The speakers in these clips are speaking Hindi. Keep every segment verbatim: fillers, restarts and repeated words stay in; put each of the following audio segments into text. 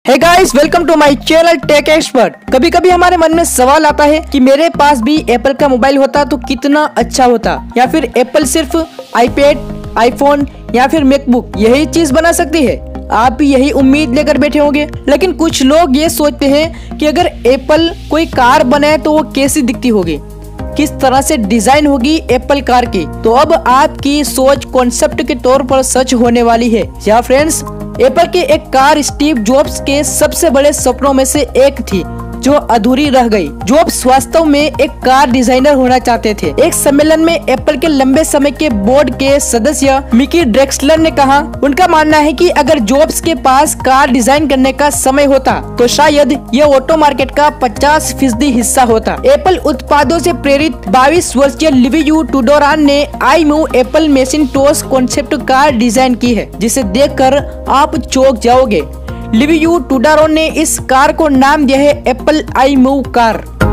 Hey guys, welcome to my channel tech expert. कभी कभी हमारे मन में सवाल आता है कि मेरे पास भी एप्पल का मोबाइल होता तो कितना अच्छा होता, या फिर एप्पल सिर्फ आईपैड, आईफोन या फिर मैकबुक यही चीज बना सकती है। आप भी यही उम्मीद लेकर बैठे होंगे, लेकिन कुछ लोग ये सोचते हैं कि अगर एप्पल कोई कार बनाए तो वो कैसी दिखती होगी, किस तरह से डिजाइन होगी एप्पल कार की। तो अब आपकी सोच कॉन्सेप्ट के तौर पर सच होने वाली है। या फ्रेंड्स, एप्पल की एक कार स्टीव जॉब्स के सबसे बड़े सपनों में से एक थी जो अधूरी रह गई। जॉब्स वास्तव में एक कार डिजाइनर होना चाहते थे। एक सम्मेलन में एप्पल के लंबे समय के बोर्ड के सदस्य मिकी ड्रेक्सलर ने कहा, उनका मानना है कि अगर जॉब्स के पास कार डिजाइन करने का समय होता तो शायद ये ऑटो मार्केट का पचास फीसदी हिस्सा होता। एप्पल उत्पादों से प्रेरित बाईस वर्षीय लिविउ टुडोरान ने iMove Apple Macintosh concept car design की है, जिसे देखकर आप चौंक जाओगे। लिविउ टुडोरान ने इस कार को नाम दिया है एप्पल iMove कार।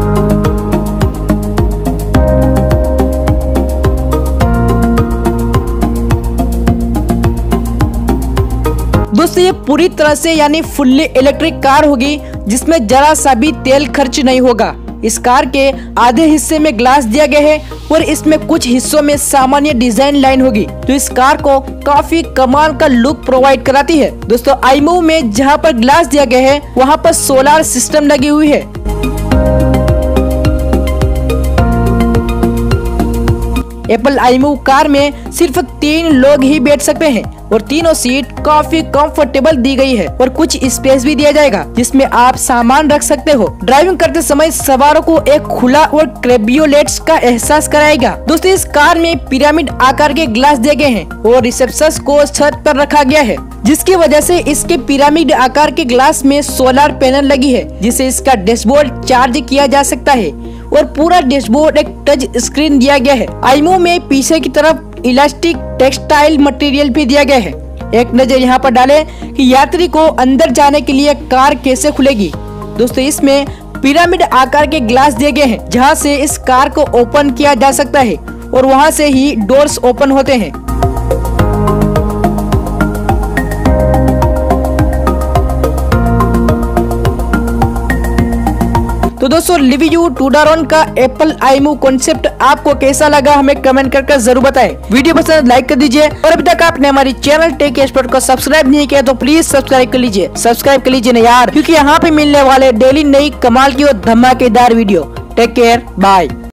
दोस्तों, ये पूरी तरह से यानी फुल्ली इलेक्ट्रिक कार होगी जिसमें जरा सा भी तेल खर्च नहीं होगा। इस कार के आधे हिस्से में ग्लास दिया गया है और इसमें कुछ हिस्सों में सामान्य डिजाइन लाइन होगी, तो इस कार को काफी कमाल का लुक प्रोवाइड कराती है। दोस्तों, iMove में जहां पर ग्लास दिया गया है वहां पर सोलर सिस्टम लगी हुई है। एप्पल iMove कार में सिर्फ तीन लोग ही बैठ सकते हैं और तीनों सीट काफी कंफर्टेबल दी गई है और कुछ स्पेस भी दिया जाएगा जिसमें आप सामान रख सकते हो। ड्राइविंग करते समय सवारों को एक खुला और कैब्रियोलेट का एहसास कराएगा। दोस्तों, इस कार में पिरामिड आकार के ग्लास दिए गए हैं और रिसेप्शन को छत पर रखा गया है, जिसकी वजह से इसके पिरामिड आकार के ग्लास में सोलर पैनल लगी है, जिससे इसका डैशबोर्ड चार्ज किया जा सकता है और पूरा डैशबोर्ड एक टच स्क्रीन दिया गया है। iMove में पीछे की तरफ इलास्टिक टेक्सटाइल मटेरियल भी दिया गया है। एक नजर यहाँ पर डालें कि यात्री को अंदर जाने के लिए कार कैसे खुलेगी। दोस्तों, इसमें पिरामिड आकार के ग्लास दिए गए हैं जहाँ से इस कार को ओपन किया जा सकता है और वहाँ से ही डोर्स ओपन होते हैं। तो दोस्तों, लिविउ टुडोरान का एप्पल iMove कॉन्सेप्ट आपको कैसा लगा हमें कमेंट करके जरूर बताएं। वीडियो पसंद लाइक कर दीजिए और अभी तक आपने हमारी चैनल टेक एक्सपर्ट को सब्सक्राइब नहीं किया तो प्लीज सब्सक्राइब कर लीजिए। सब्सक्राइब कर लीजिए ना यार, क्योंकि यहाँ पे मिलने वाले डेली नई कमाल की और धमाकेदार वीडियो। Take care, bye.